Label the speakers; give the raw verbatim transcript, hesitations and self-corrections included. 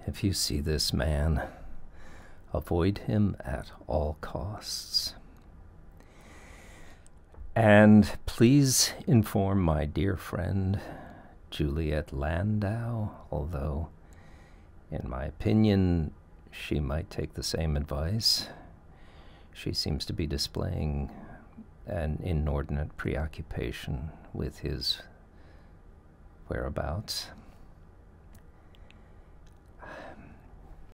Speaker 1: if you see this man, avoid him at all costs. And please inform my dear friend, Juliet Landau, although, in my opinion, she might take the same advice. She seems to be displaying an inordinate preoccupation with his whereabouts.